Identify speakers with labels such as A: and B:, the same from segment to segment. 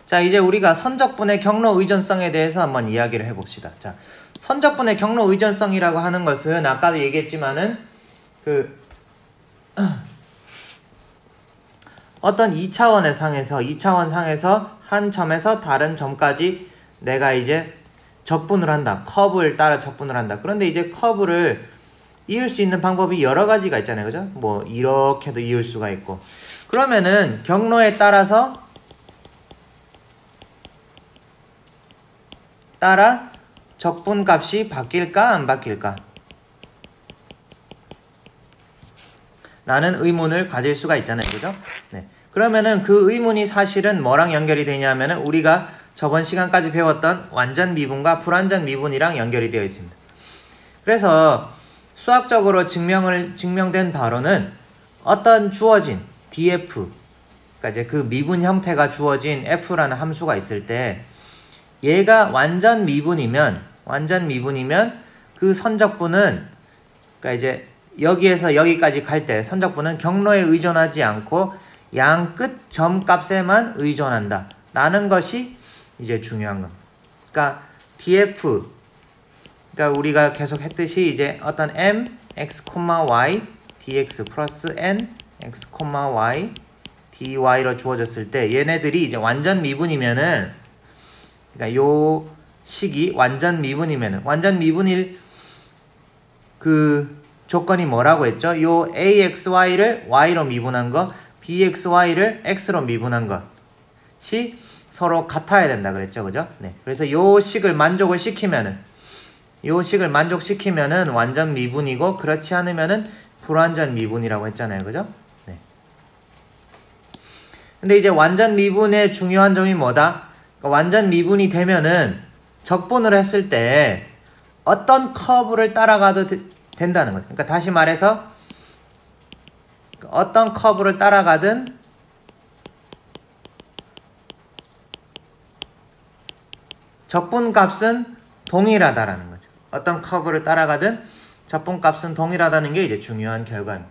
A: 자, 이제 우리가 선적분의 경로 의존성에 대해서 한번 이야기를 해봅시다. 자, 선적분의 경로 의존성이라고 하는 것은 아까도 얘기했지만은 어떤 2차원의 상에서 2차원 상에서 한 점에서 다른 점까지 내가 이제 적분을 한다. 커브를 따라 적분을 한다. 그런데 이제 커브를 이을 수 있는 방법이 여러 가지가 있잖아요. 그죠? 뭐 이렇게도 이을 수가 있고. 그러면은 경로에 따라서 적분 값이 바뀔까 안 바뀔까? 라는 의문을 가질 수가 있잖아요. 그죠? 네. 그러면은 그 의문이 사실은 뭐랑 연결이 되냐면은 우리가 저번 시간까지 배웠던 완전 미분과 불완전 미분이랑 연결이 되어 있습니다. 그래서 수학적으로 증명된 바로는 어떤 주어진 df, 그러니까 이제 그 미분 형태가 주어진 f라는 함수가 있을 때 얘가 완전 미분이면 그 선적분은 그러니까 이제 여기에서 여기까지 갈 때 선적분은 경로에 의존하지 않고 양 끝 점 값에만 의존한다 라는 것이 이제 중요한 겁니다. 그러니까 df, 그러니까 우리가 계속 했듯이 이제 어떤 m x, y dx 플러스 n x, y dy로 주어졌을 때 얘네들이 이제 완전 미분이면은, 그러니까 요 식이 완전 미분일 그 조건이 뭐라고 했죠? 요 axy를 y로 미분한 거, bxy를 x로 미분한 것이 서로 같아야 된다 그랬죠. 그죠? 네. 그래서 요 식을 만족시키면은 완전 미분이고, 그렇지 않으면은 불완전 미분이라고 했잖아요. 그죠? 네. 근데 이제 완전 미분의 중요한 점이 뭐다? 그러니까 완전 미분이 되면은 적분을 했을 때 어떤 커브를 따라가도 된다는 거죠. 그러니까 다시 말해서 어떤 커브를 따라가든 적분값은 동일하다라는 거죠. 어떤 커브를 따라가든 적분값은 동일하다는 게 이제 중요한 결과입니다.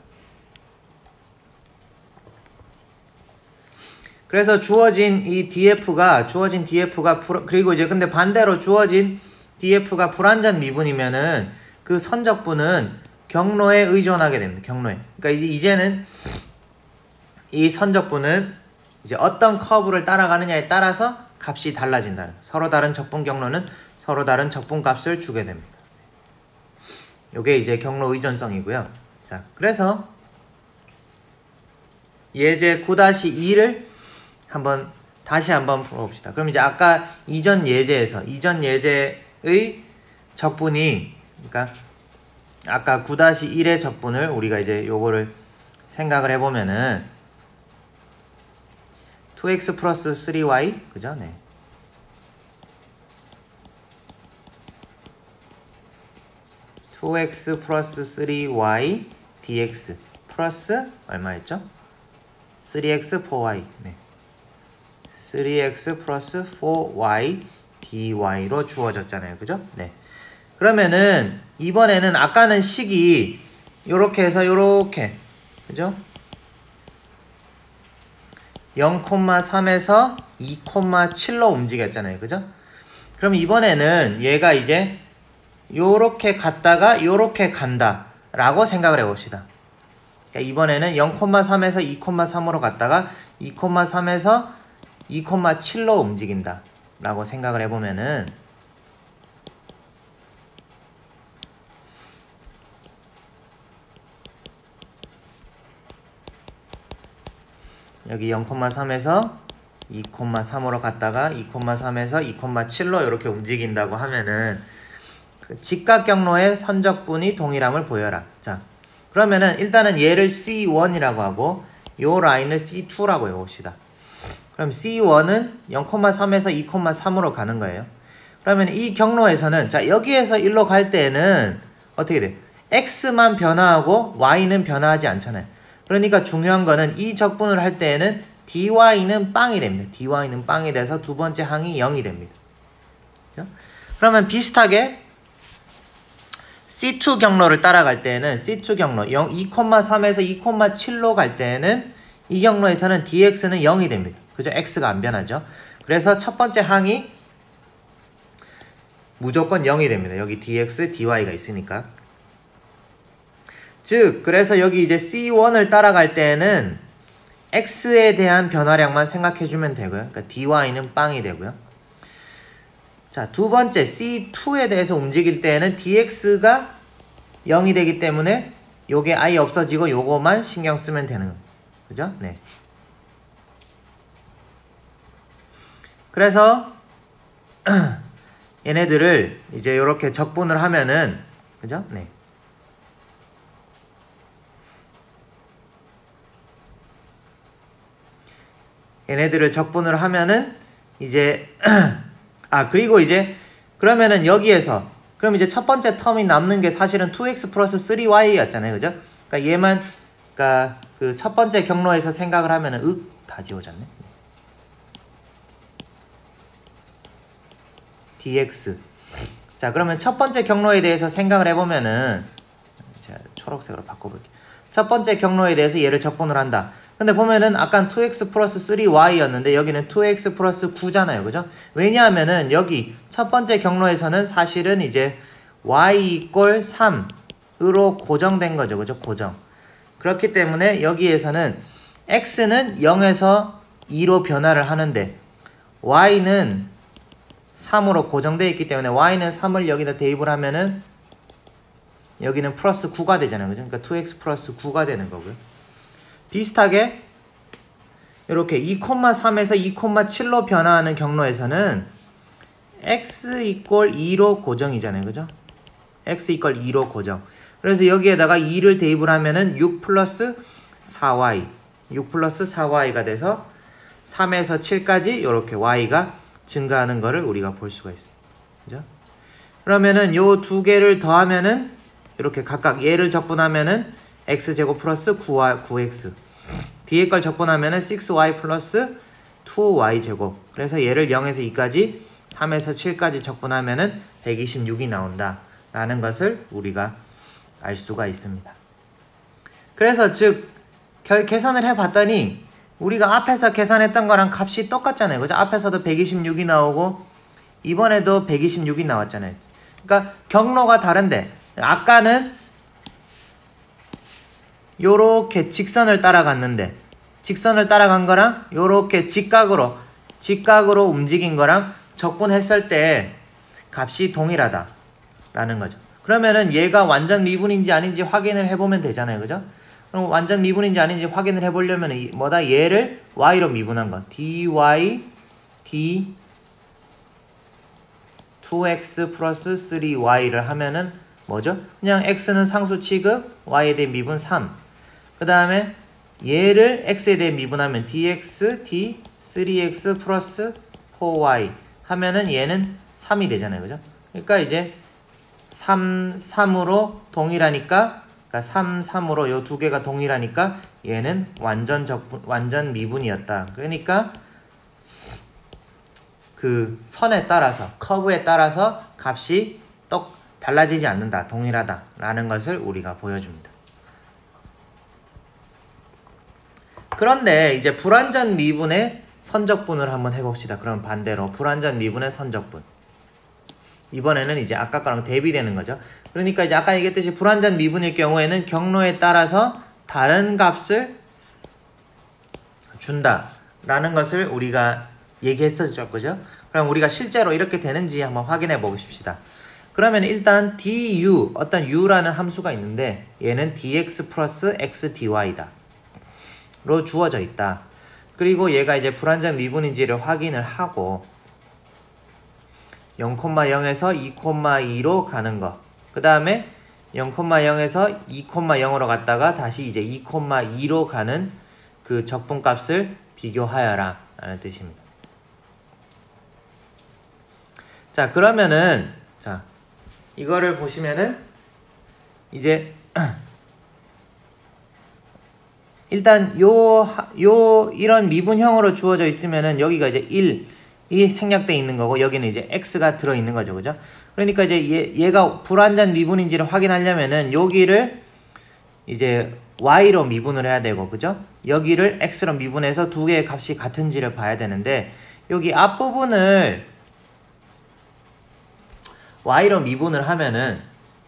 A: 그래서 주어진 df가 그리고 이제 근데 반대로 주어진 df가 불완전 미분이면은 그 선적분은 경로에 의존하게 됩니다. 경로에. 그러니까 이제는 이 선적분은 이제 어떤 커브를 따라가느냐에 따라서 값이 달라진다. 서로 다른 적분 경로는 서로 다른 적분 값을 주게 됩니다. 요게 이제 경로 의존성이고요. 자, 그래서 예제 9-2를 다시 한번 풀어봅시다. 그럼 이제 아까 이전 예제의 적분이, 그러니까 아까 9-1의 적분을 우리가 이제 요거를 생각을 해보면은 2x 플러스 3y, 그죠? 네. (2x) 플러스 3y dx 플러스 얼마였죠? 3x 4y. 네. 3x 플러스 4y dy로 주어졌잖아요. 그죠? 네. 그러면은 이번에는 아까는 식이 요렇게 해서 요렇게, 그죠? 0,3에서 2,7로 움직였잖아요. 그죠? 그럼 이번에는 얘가 이제 요렇게 갔다가 요렇게 간다 라고 생각을 해봅시다. 이번에는 0,3에서 2,3으로 갔다가 2,3에서 2,7로 움직인다 라고 생각을 해보면은 여기 0,3에서 2,3으로 갔다가 2,3에서 2,7로 이렇게 움직인다고 하면은 그 직각 경로의 선적분이 동일함을 보여라. 자, 그러면은 일단은 얘를 C1이라고 하고 요 라인을 C2라고 해봅시다. 그럼 C1은 0,3에서 2,3으로 가는 거예요. 그러면 이 경로에서는, 자, 여기에서 1로 갈 때는 어떻게 돼? X만 변화하고 Y는 변화하지 않잖아요. 그러니까 중요한 거는 이 적분을 할 때에는 dy는 빵이 됩니다. dy는 빵이 돼서 두 번째 항이 0이 됩니다. 그렇죠? 그러면 비슷하게 C2 경로를 따라갈 때는 C2 경로 2,3에서 2,7로 갈 때는 이 경로에서는 dx는 0이 됩니다. 그죠? x가 안 변하죠. 그래서 첫 번째 항이 무조건 0이 됩니다. 여기 dx, dy가 있으니까. 즉 그래서 여기 이제 C1을 따라갈 때는 x에 대한 변화량만 생각해주면 되고요. 그러니까 dy는 빵이 되고요. 자, 두 번째 C2에 대해서 움직일 때는 dx가 0이 되기 때문에 요게 아예 없어지고 요거만 신경 쓰면 되는 거예요. 그죠? 네. 그래서 얘네들을 이제 요렇게 적분을 하면은 그죠? 네. 얘네들을 적분을 하면은 이제 그리고 이제 그러면은 여기에서 그럼 이제 첫 번째 텀이 남는 게 사실은 2x 플러스 3y였잖아요. 그죠? 그러니까 얘만 그러니까 그 첫 번째 경로에서 생각을 하면은 다 지워졌네. dx. 자, 그러면 첫 번째 경로에 대해서 생각을 해보면은 제가 초록색으로 바꿔볼게요. 첫 번째 경로에 대해서 얘를 적분을 한다. 근데 보면은 아까 2x 플러스 3y였는데 여기는 2x 플러스 9잖아요. 그죠? 왜냐하면은 여기 첫 번째 경로에서는 사실은 이제 y 이꼴 3으로 고정된 거죠. 그죠? 고정. 그렇기 때문에 여기에서는 x는 0에서 2로 변화를 하는데 y는 3으로 고정되어 있기 때문에 y는 3을 여기다 대입을 하면은 여기는 플러스 9가 되잖아요. 그죠? 그러니까 2x 플러스 9가 되는 거고요. 비슷하게 이렇게 2,3에서 2,7로 변화하는 경로에서는 x 이꼴 2로 고정이잖아요. 그죠? x 이꼴 2로 고정. 그래서 여기에다가 2를 대입을 하면은 6 플러스 4y 6 플러스 4y가 돼서 3에서 7까지 이렇게 y가 증가하는 거를 우리가 볼 수가 있습니다. 그죠? 그러면은 요 두 개를 더하면은 이렇게 각각 얘를 적분하면은 x제곱 플러스 9x 뒤에 걸 적분하면은 6y 플러스 2y제곱. 그래서 얘를 0에서 2까지 3에서 7까지 적분하면은 126이 나온다 라는 것을 우리가 알 수가 있습니다. 그래서 즉 계산을 해봤더니 우리가 앞에서 계산했던 거랑 값이 똑같잖아요. 그죠? 앞에서도 126이 나오고 이번에도 126이 나왔잖아요. 그러니까 경로가 다른데 아까는 요렇게 직선을 따라갔는데 직선을 따라간 거랑 요렇게 직각으로 움직인 거랑 적분했을 때 값이 동일하다 라는 거죠. 그러면은 얘가 완전 미분인지 아닌지 확인을 해보면 되잖아요. 그죠? 그럼 완전 미분인지 아닌지 확인을 해보려면 뭐다? 얘를 y로 미분한 거 dy d 2x 플러스 3y를 하면은 뭐죠? 그냥 x는 상수 취급 y에 대해 미분 3. 그 다음에 얘를 x에 대해 미분하면 dx d 3x 플러스 4y 하면은 얘는 3이 되잖아요. 그죠? 그러니까 이제 3으로 동일하니까 그러니까 3으로 요 두 개가 동일하니까 얘는 완전 미분이었다. 그러니까 그 선에 따라서 커브에 따라서 값이 달라지지 않는다. 동일하다 라는 것을 우리가 보여줍니다. 그런데 이제 불완전 미분의 선적분을 한번 해봅시다. 그럼 반대로 불완전 미분의 선적분. 이번에는 이제 아까 거랑 대비되는 거죠. 그러니까 이제 아까 얘기했듯이 불완전 미분일 경우에는 경로에 따라서 다른 값을 준다 라는 것을 우리가 얘기했었죠. 그죠? 그럼 우리가 실제로 이렇게 되는지 한번 확인해 보십시다. 그러면 일단 du 어떤 u라는 함수가 있는데 얘는 dx 플러스 x dy다 로 주어져 있다. 그리고 얘가 이제 불완전 미분인지를 확인을 하고 0,0에서 2,2로 가는 거. 그 다음에 0,0에서 2,0으로 갔다가 다시 이제 2,2로 가는 그 적분값을 비교하여라 라는 뜻입니다. 자, 그러면은 자 이거를 보시면은 이제 일단 이런 미분형으로 주어져 있으면은 여기가 이제 1이 생략되어 있는 거고 여기는 이제 x가 들어 있는 거죠. 그죠? 그러니까 이제 얘가 불완전 미분인지를 확인하려면은 여기를 이제 y로 미분을 해야 되고, 그죠? 여기를 x로 미분해서 두 개의 값이 같은지를 봐야 되는데, 여기 앞부분을 y로 미분을 하면은,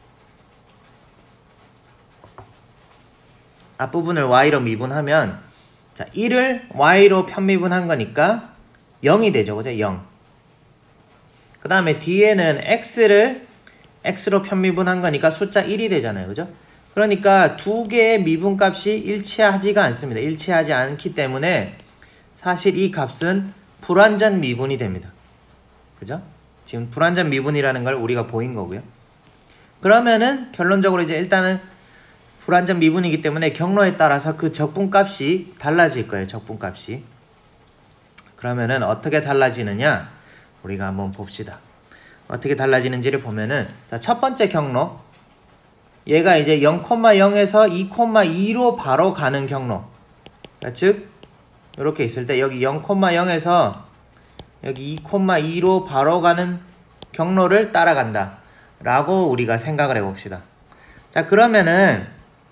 A: 앞부분을 y로 미분하면, 자, 1을 y로 편미분한 거니까 0이 되죠, 그죠? 0. 그 다음에 뒤에는 x를 x로 편미분한 거니까 숫자 1이 되잖아요, 그죠? 그러니까 두 개의 미분값이 일치하지가 않습니다. 일치하지 않기 때문에 사실 이 값은 불완전 미분이 됩니다. 그죠? 지금 불완전 미분이라는 걸 우리가 보인 거고요. 그러면은 결론적으로 이제 일단은 불완전 미분이기 때문에 경로에 따라서 그 적분값이 달라질 거예요. 적분값이. 그러면은 어떻게 달라지느냐? 우리가 한번 봅시다. 어떻게 달라지는지를 보면은, 자, 첫 번째 경로, 얘가 이제 0,0에서 2,2로 바로 가는 경로. 그러니까 즉 이렇게 있을 때 여기 0,0에서 여기 2,2로 바로 가는 경로를 따라간다 라고 우리가 생각을 해봅시다. 자, 그러면은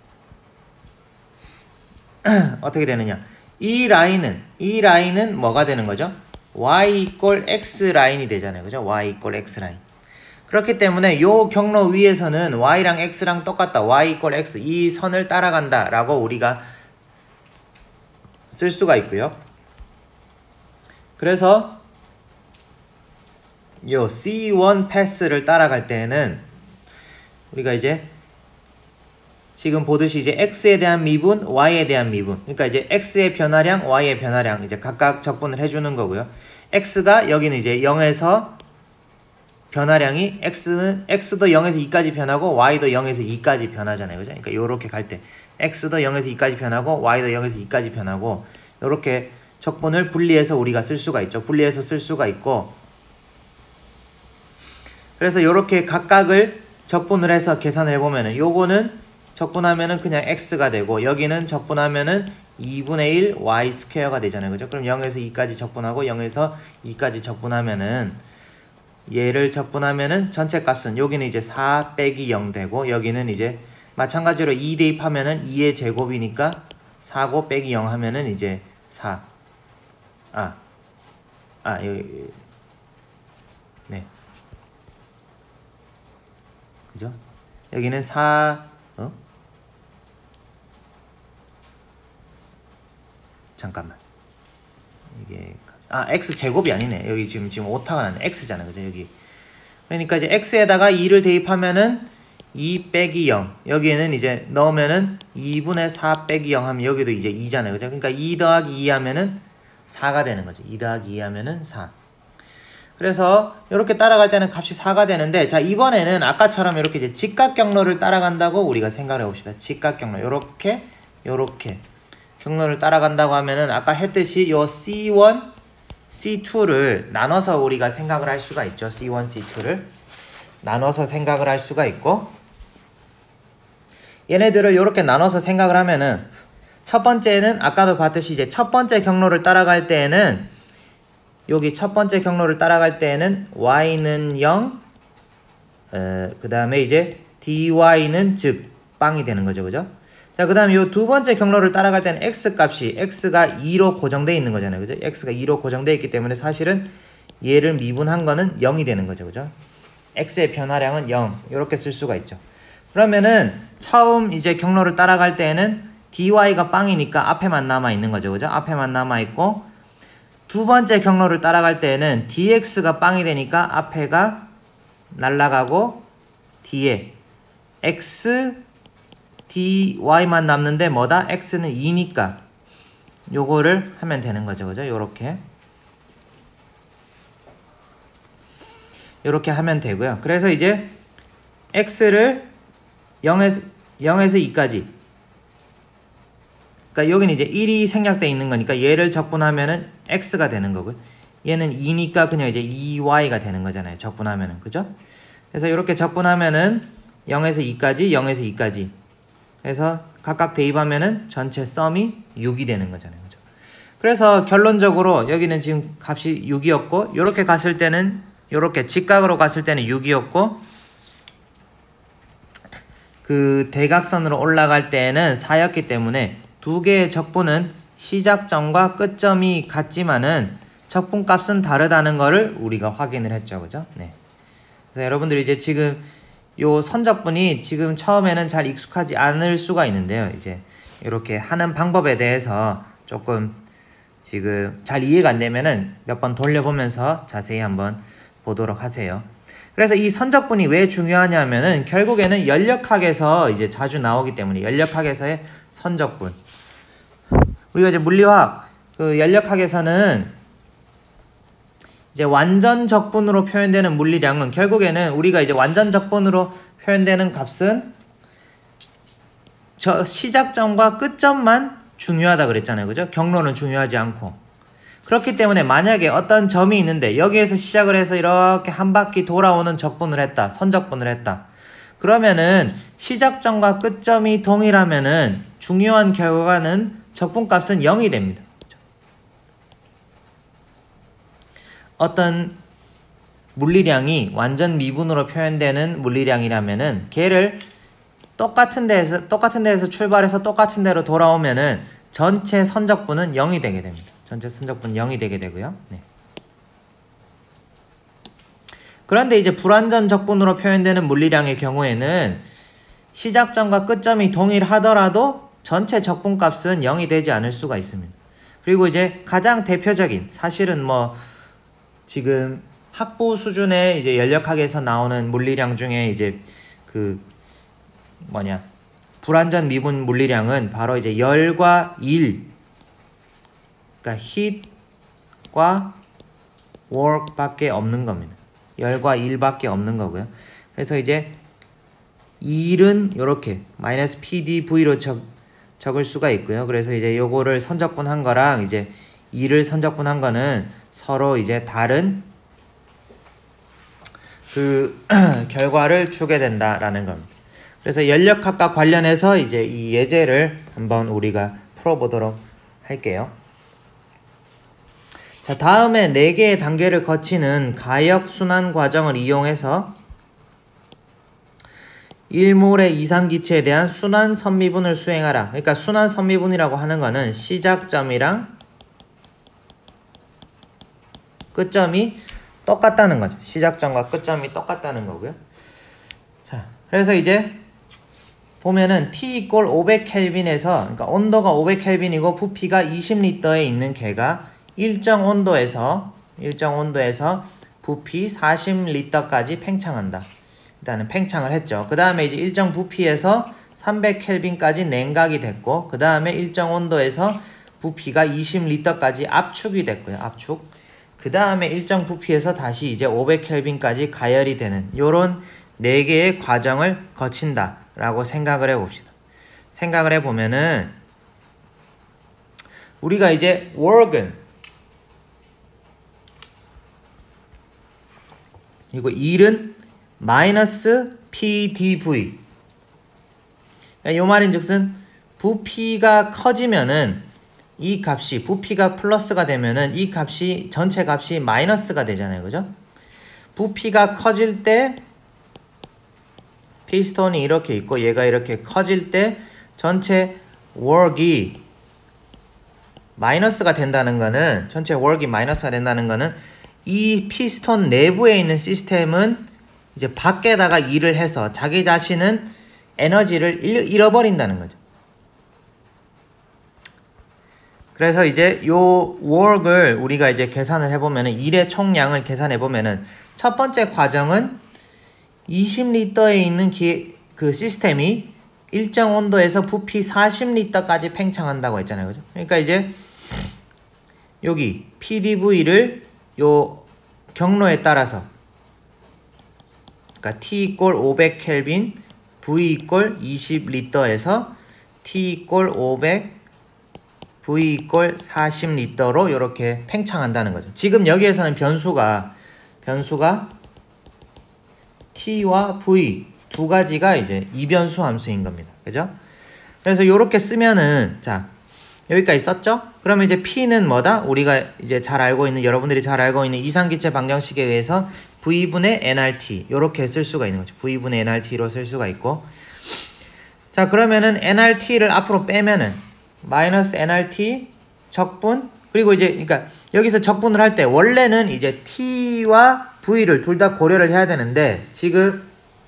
A: 어떻게 되느냐, 이 라인은 뭐가 되는 거죠? y 이꼴 x 라인이 되잖아요, 그죠? y 이꼴 x 라인. 그렇기 때문에 요 경로 위에서는 y랑 x랑 똑같다, y 이꼴 x, 이 선을 따라간다 라고 우리가 쓸 수가 있고요. 그래서 요 C1 패스를 따라갈 때는 우리가 이제 지금 보듯이 이제 x에 대한 미분, y에 대한 미분, 그러니까 이제 x의 변화량, y의 변화량 이제 각각 적분을 해주는 거고요. x가 여기는 이제 0에서 변화량이 x도 0에서 2까지 변하고 y도 0에서 2까지 변하잖아요, 그죠? 그러니까 요렇게 갈 때 x도 0에서 2까지 변하고 y도 0에서 2까지 변하고, 요렇게 적분을 분리해서 우리가 쓸 수가 있죠. 분리해서 쓸 수가 있고, 그래서 요렇게 각각을 적분을 해서 계산을 해보면은 요거는 적분하면은 그냥 x가 되고, 여기는 적분하면은 2분의 1 y 스퀘어가 되잖아요, 그죠? 그럼 0에서 2까지 적분하고 0에서 2까지 적분하면은, 얘를 적분하면은 전체 값은 여기는 이제 4 빼기 0 되고, 여기는 이제 마찬가지로 2 대입하면은 2의 제곱이니까 4고 빼기 0 하면은 이제 4. 여기 네, 그죠? 여기는 4 잠깐만, 이게 x 제곱이 아니네. 여기 지금 오타가 났네. x잖아요, 그죠? 여기. 그러니까 이제 x에다가 2를 대입하면은 2 빼기 0, 여기에는 이제 넣으면은 2분의 4 빼기 0 하면 여기도 이제 2잖아요, 그죠? 그러니까 2 더하기 2 하면은 4가 되는 거죠. 2 더하기 2 하면은 4. 그래서 이렇게 따라갈 때는 값이 4가 되는데, 자, 이번에는 아까처럼 이렇게 이제 직각 경로를 따라간다고 우리가 생각을 해봅시다. 직각 경로. 요렇게 경로를 따라간다고 하면은 아까 했듯이 요 C1, C2를 나눠서 우리가 생각을 할 수가 있죠. C1, C2를 나눠서 생각을 할 수가 있고, 얘네들을 이렇게 나눠서 생각을 하면은 첫 번째는 아까도 봤듯이 이제 첫 번째 경로를 따라갈 때에는 여기 첫 번째 경로를 따라갈 때에는 y는 0, 그 다음에 이제 dy는 즉 빵이 되는 거죠, 그죠? 자, 그 다음에 이 두 번째 경로를 따라갈 때는 x 값이 x가 2로 고정되어 있는 거잖아요, 그죠? x가 2로 고정되어 있기 때문에 사실은 얘를 미분한 거는 0이 되는 거죠, 그죠? x의 변화량은 0, 이렇게 쓸 수가 있죠. 그러면은 처음 이제 경로를 따라갈 때에는 dy가 빵이니까 앞에만 남아 있는 거죠, 그죠? 앞에만 남아 있고, 두 번째 경로를 따라갈 때에는 dx가 빵이 되니까 앞에가 날라가고 뒤에 x dy만 남는데 뭐다? x는 2니까 요거를 하면 되는 거죠, 그죠? 요렇게 하면 되고요. 그래서 이제 x를 0에서 2까지, 그러니까 여기는 이제 1이 생략되어 있는 거니까 얘를 적분하면은 x가 되는 거고요. 얘는 2니까 그냥 이제 2y가 되는 거잖아요, 적분하면은, 그죠? 그래서 이렇게 적분하면은 0에서 2까지, 0에서 2까지 해서 각각 대입하면은 전체 썸이 6이 되는 거잖아요, 그죠? 그래서 결론적으로 여기는 지금 값이 6이었고, 요렇게 갔을 때는 요렇게 직각으로 갔을 때는 6이었고, 그 대각선으로 올라갈 때에는 4였기 때문에 두 개의 적분은 시작점과 끝점이 같지만은 적분값은 다르다는 거를 우리가 확인을 했죠. 그죠? 네. 그래서 여러분들이 이제 지금 요 선적분이 지금 처음에는 잘 익숙하지 않을 수가 있는데요. 이제 이렇게 하는 방법에 대해서 조금 지금 잘 이해가 안 되면은 몇 번 돌려보면서 자세히 한번 보도록 하세요. 그래서 이 선적분이 왜 중요하냐면은 결국에는 연력학에서 이제 자주 나오기 때문에 연력학에서의 선적분. 우리가 이제 물리화학 그 연력학에서는 이제 완전 적분으로 표현되는 물리량은 결국에는 우리가 이제 완전 적분으로 표현되는 값은 저 시작점과 끝점만 중요하다 그랬잖아요. 그죠? 경로는 중요하지 않고. 그렇기 때문에 만약에 어떤 점이 있는데 여기에서 시작을 해서 이렇게 한 바퀴 돌아오는 적분을 했다. 선적분을 했다. 그러면은 시작점과 끝점이 동일하면은 중요한 결과는 적분값은 0이 됩니다. 어떤 물리량이 완전 미분으로 표현되는 물리량이라면은 걔를 똑같은 데에서 출발해서 똑같은 데로 돌아오면은 전체 선적분은 0이 되게 됩니다. 전체 선적분 0이 되게 되고요. 네. 그런데 이제 불완전 적분으로 표현되는 물리량의 경우에는 시작점과 끝점이 동일하더라도 전체 적분값은 0이 되지 않을 수가 있습니다. 그리고 이제 가장 대표적인 사실은 뭐 지금 학부 수준의 이제 연력학에서 나오는 물리량 중에 이제 그 불완전 미분 물리량은 바로 이제 열과 일, 그러니까 heat과 work밖에 없는 겁니다. 열과 일밖에 없는 거고요. 그래서 이제 일은 이렇게 -PdV로 적을 수가 있고요. 그래서 이제 요거를 선적분한 거랑 이제 일을 선적분한 거는 서로 이제 다른 그 결과를 주게 된다라는 겁니다. 그래서 연력학과 관련해서 이제 이 예제를 한번 우리가 풀어보도록 할게요. 자, 다음에 4개의 단계를 거치는 가역 순환 과정을 이용해서 1몰의 이상기체에 대한 순환 선미분을 수행하라. 그러니까 순환 선미분이라고 하는 거는 시작점이랑 끝점이 똑같다는 거죠. 시작점과 끝점이 똑같다는 거고요. 자, 그래서 이제 보면은 T = 500켈빈에서 그러니까 온도가 500켈빈이고 부피가 20리터에 있는 개가 일정 온도에서 부피 40리터까지 팽창한다. 일단은 팽창을 했죠. 그 다음에 이제 일정 부피에서 300켈빈까지 냉각이 됐고, 그 다음에 일정 온도에서 부피가 20리터까지 압축이 됐고요. 압축. 그 다음에 일정 부피에서 다시 이제 500켈빈까지 가열이 되는 요런 4개의 과정을 거친다 라고 생각을 해봅시다. 생각을 해보면은 우리가 이제 work은 이거 일은 -PdV. 요 말인즉슨 부피가 커지면은 이 값이 부피가 플러스가 되면은 이 값이 전체 값이 마이너스가 되잖아요. 그죠? 부피가 커질 때 피스톤이 이렇게 있고 얘가 이렇게 커질 때 전체 work이 마이너스가 된다는 거는 전체 work이 마이너스가 된다는 거는 이 피스톤 내부에 있는 시스템은 이제 밖에다가 일을 해서 자기 자신은 에너지를 잃어버린다는 거죠. 그래서 이제 요 work을 우리가 이제 계산을 해보면은 일의 총량을 계산해보면은 첫 번째 과정은 20리터에 있는 그 시스템이 일정 온도에서 부피 40리터까지 팽창한다고 했잖아요. 그죠? 그러니까 이제 여기 PdV를 요 경로에 따라서 그러니까 T = 500켈빈, V = 20리터에서 T = 500, V = 40리터로 이렇게 팽창한다는 거죠. 지금 여기에서는 변수가 T와 V 두 가지가 이제 이변수 함수인 겁니다. 그죠? 그래서 이렇게 쓰면은 자 여기까지 썼죠? 그러면 이제 P는 뭐다? 우리가 이제 잘 알고 있는 여러분들이 잘 알고 있는 이상기체 방정식에 의해서 V분의 nRT 이렇게 쓸 수가 있는 거죠. V분의 nRT로 쓸 수가 있고 자, 그러면은 nrt를 앞으로 빼면은 마이너스 nrt 적분, 그리고 이제 그러니까 여기서 적분을 할 때 원래는 이제 t와 v를 둘 다 고려를 해야 되는데 지금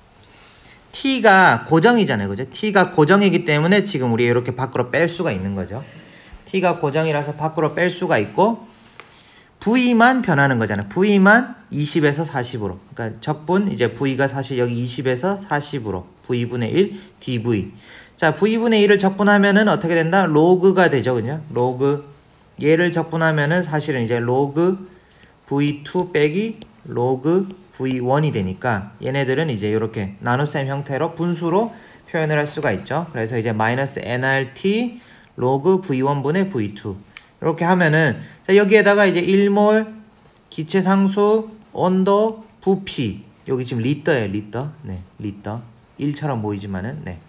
A: t가 고정이잖아요. 그죠? t가 고정이기 때문에 지금 우리 이렇게 밖으로 뺄 수가 있는 거죠. t가 고정이라서 밖으로 뺄 수가 있고 v만 변하는 거잖아요. v만 20에서 40으로. 그러니까 적분 이제 v가 사실 여기 20에서 40으로 v분의 1 dv. 자, v분의 1을 적분하면은 어떻게 된다? 로그가 되죠. 그죠? 로그. 얘를 적분하면은 사실은 이제 로그 v2 빼기 로그 v1이 되니까 얘네들은 이제 이렇게 나눗셈 형태로 분수로 표현을 할 수가 있죠. 그래서 이제 마이너스 nRT 로그 v1분의 v2 이렇게 하면은 자, 여기에다가 이제 1몰 기체 상수 온도 부피 여기 지금 리터예요. 리터. 네, 리터. 1처럼 보이지만은 네.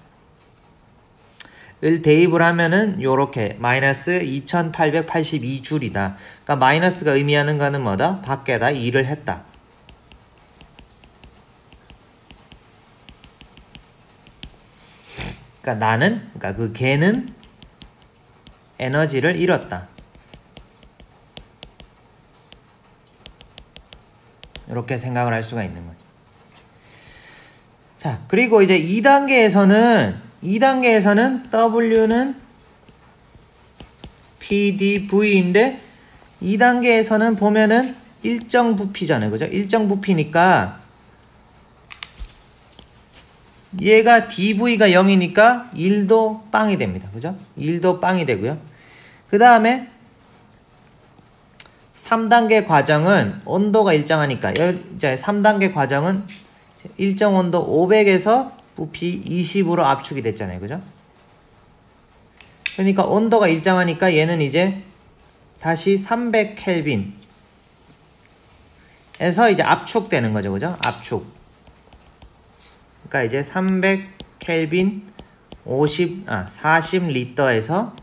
A: 을 대입을 하면은 요렇게 마이너스 2882줄이다. 그러니까 마이너스가 의미하는 거는 뭐다? 밖에다 2를 했다. 그러니까 나는, 그러니까 그 걔는 에너지를 잃었다. 이렇게 생각을 할 수가 있는 거죠. 자, 그리고 이제 2단계에서는 W는 PdV인데 2단계에서는 보면은 일정 부피잖아요. 그죠? 일정 부피니까 얘가 dV가 0이니까 1도 빵이 됩니다. 그죠? 1도 빵이 되고요. 그 다음에 3단계 과정은 온도가 일정하니까 이제 3단계 과정은 일정 온도 500에서 부피 20으로 압축이 됐잖아요. 그죠? 그러니까 온도가 일정하니까 얘는 이제 다시 300켈빈에서 이제 압축되는 거죠. 그죠? 압축. 그러니까 이제 300켈빈 40리터에서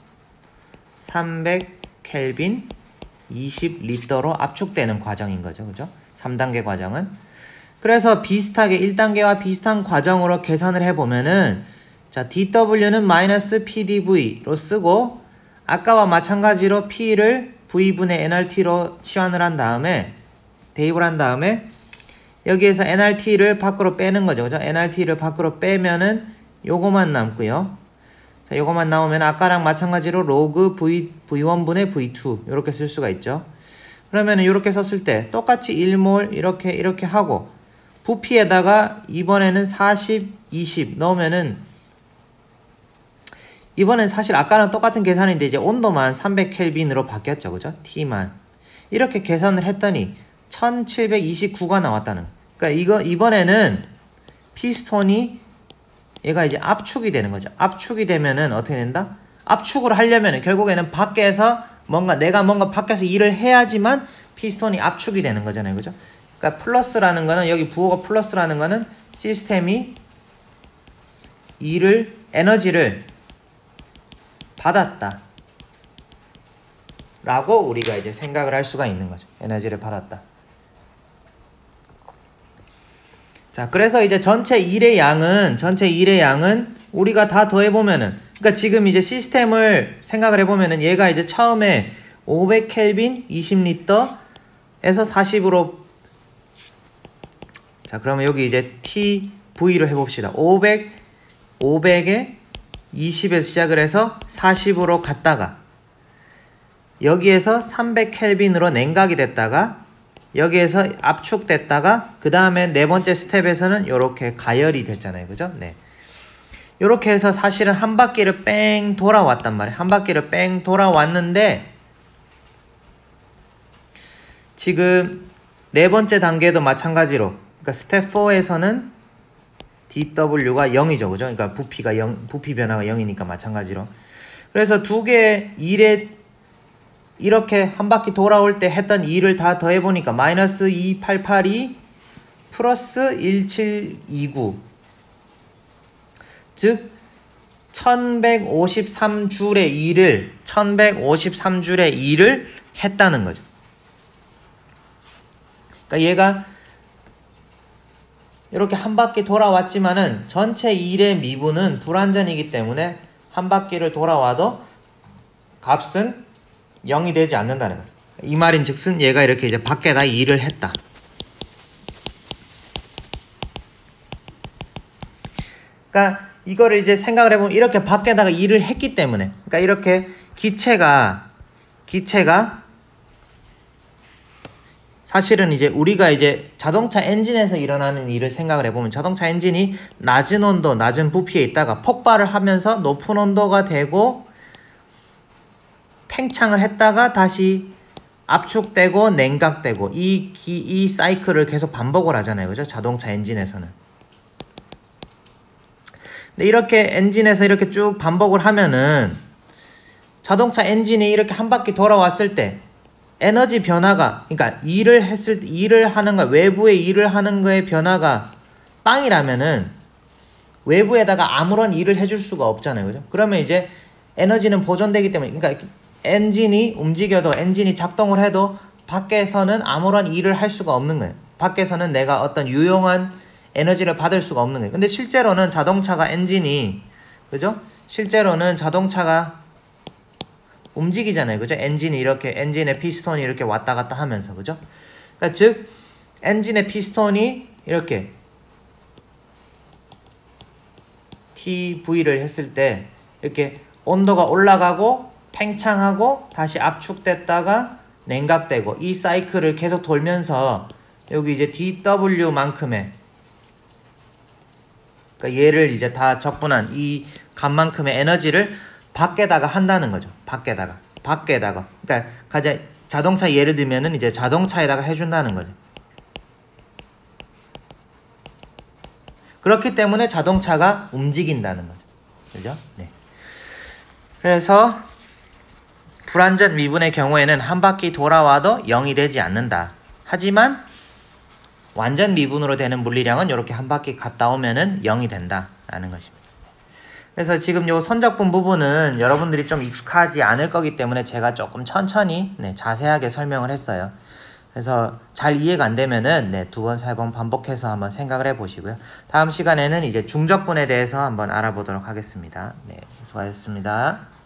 A: 300켈빈 20리터로 압축되는 과정인 거죠. 그죠? 3단계 과정은. 그래서 비슷하게 1단계와 비슷한 과정으로 계산을 해보면은 자, dW는 마이너스 PdV로 쓰고 아까와 마찬가지로 P를 V분의 nRT로 치환을 한 다음에 대입을 한 다음에 여기에서 nRT를 밖으로 빼는 거죠. 그죠? nRT를 밖으로 빼면은 요거만 남고요. 자, 요거만 나오면 아까랑 마찬가지로 로그 V1분의 V2 이렇게 쓸 수가 있죠. 그러면은 이렇게 썼을 때 똑같이 1몰 이렇게 하고 부피에다가 이번에는 40, 20 넣으면은 이번엔 사실 아까랑 똑같은 계산인데 이제 온도만 300켈빈으로 바뀌었죠. 그죠? T만. 이렇게 계산을 했더니 1729가 나왔다는. 그러니까 이번에는 피스톤이 얘가 이제 압축이 되는 거죠. 압축이 되면은 어떻게 된다? 압축을 하려면은 결국에는 밖에서 내가 뭔가 밖에서 일을 해야지만 피스톤이 압축이 되는 거잖아요. 그죠? 그러니까 플러스라는 거는 여기 부호가 플러스라는 거는 시스템이 에너지를 받았다 라고 우리가 이제 생각을 할 수가 있는 거죠. 에너지를 받았다. 자, 그래서 이제 전체 일의 양은 우리가 다 더해보면은 그러니까 지금 이제 시스템을 생각을 해보면은 얘가 이제 처음에 500켈빈 20리터에서 40으로 자, 그러면 여기 이제 TV로 해봅시다. 500에 20에서 시작을 해서 40으로 갔다가 여기에서 300켈빈으로 냉각이 됐다가 여기에서 압축됐다가 그 다음에 네 번째 스텝에서는 이렇게 가열이 됐잖아요. 그죠? 네. 이렇게 해서 사실은 한 바퀴를 뺑 돌아왔단 말이에요. 한 바퀴를 뺑 돌아왔는데 지금 네 번째 단계도 마찬가지로 그러니까 스텝 4에서는 dW가 0이죠. 그죠? 그러니까 부피 변화가 0이니까 마찬가지로. 그래서 두 개의 일에 이렇게 한 바퀴 돌아올 때 했던 일을 다 더해보니까 마이너스 2882 플러스 1729 즉 1153줄의 일을 했다는 거죠. 그러니까 얘가 이렇게 한 바퀴 돌아왔지만은 전체 일의 미분은 불완전이기 때문에 한 바퀴를 돌아와도 값은 0이 되지 않는다는 거죠. 이 말인 즉슨 얘가 이렇게 이제 밖에다 일을 했다. 그러니까 이거를 이제 생각을 해보면 이렇게 밖에다가 일을 했기 때문에, 그러니까 이렇게 기체가 사실은 이제 우리가 이제 자동차 엔진에서 일어나는 일을 생각을 해보면 자동차 엔진이 낮은 온도, 낮은 부피에 있다가 폭발을 하면서 높은 온도가 되고 팽창을 했다가 다시 압축되고 냉각되고 이 사이클을 계속 반복을 하잖아요. 그죠? 자동차 엔진에서는. 근데 이렇게 엔진에서 이렇게 쭉 반복을 하면은 자동차 엔진이 이렇게 한 바퀴 돌아왔을 때 에너지 변화가, 그러니까 일을 하는 거, 외부에 일을 하는 거의 변화가 빵이라면은 외부에다가 아무런 일을 해줄 수가 없잖아요. 그죠? 그러면 이제 에너지는 보존되기 때문에, 그러니까 엔진이 움직여도, 엔진이 작동을 해도 밖에서는 아무런 일을 할 수가 없는 거예요. 밖에서는 내가 어떤 유용한 에너지를 받을 수가 없는 거예요. 근데 실제로는 자동차가 엔진이, 그죠? 실제로는 자동차가 움직이잖아요. 그죠? 엔진이 이렇게, 엔진의 피스톤이 이렇게 왔다 갔다 하면서, 그죠? 그러니까 즉, 엔진의 피스톤이 이렇게 TV를 했을 때 이렇게 온도가 올라가고 팽창하고 다시 압축됐다가 냉각되고 이 사이클을 계속 돌면서 여기 이제 dW만큼의, 그러니까 얘를 이제 다 적분한 이 값만큼의 에너지를 밖에다가 한다는 거죠. 밖에다가. 그러니까 가장 자동차 예를 들면은 이제 자동차에다가 해준다는 거죠. 그렇기 때문에 자동차가 움직인다는 거죠. 그죠? 네. 그래서 불완전 미분의 경우에는 한 바퀴 돌아와도 0이 되지 않는다. 하지만 완전 미분으로 되는 물리량은 이렇게 한 바퀴 갔다 오면은 0이 된다라는 것입니다. 그래서 지금 요 선적분 부분은 여러분들이 좀 익숙하지 않을 거기 때문에 제가 조금 천천히 자세하게 설명을 했어요. 그래서 잘 이해가 안 되면은 두 번, 세 번 반복해서 한번 생각을 해 보시고요. 다음 시간에는 이제 중적분에 대해서 한번 알아보도록 하겠습니다. 네, 수고하셨습니다.